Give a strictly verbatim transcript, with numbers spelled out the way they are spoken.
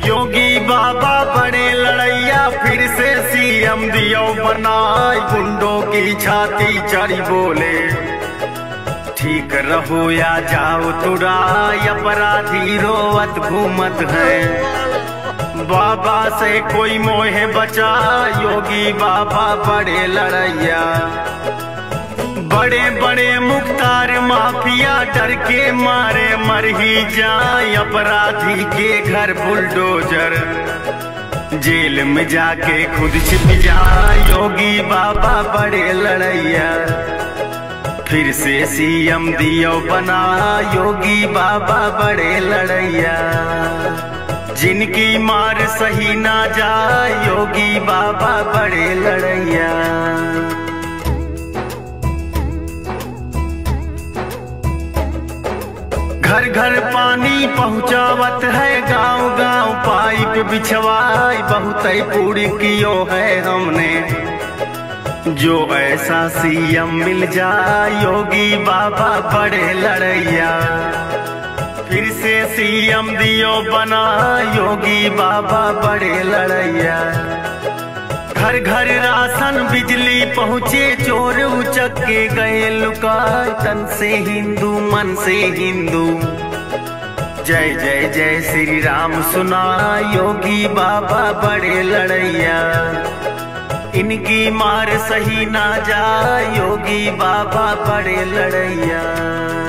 योगी बाबा बड़े लड़ैया फिर से सीएम दियो बनाए, गुंडों की छाती चढ़ी बोले ठीक रहो या जाओ तुराय, अपराधी रोवत घूमत है बाबा से कोई मोहे बचा, योगी बाबा बड़े लड़ैया। बड़े बड़े मुख्तार माफिया डर के मारे मर ही जाए, अपराधी के घर बुलडोजर जेल में जाके खुद छिप जाए, योगी बाबा बड़े लड़ैया फिर से सीएम दियो बना, योगी बाबा बड़े लड़ैया। जिनकी मार सही ना जाए, योगी बाबा बड़े लड़ैया। घर घर पानी पहुँचावत है, गांव गांव पाइप बिछवाई, बहुत पूरी कियो है हमने, जो ऐसा सीएम मिल जाए, योगी बाबा बड़े लड़ैया फिर से सीएम दियो बना, योगी बाबा बड़े लड़ैया। घर घर राशन बिजली पहुँचे, चोर उचक के गए लुकाए, तन से हिंदू मन से हिंदू, जय जय जय श्री राम सुना, योगी बाबा बड़े लड़ैया। इनकी मार सही ना जा, योगी बाबा बड़े लड़ैया।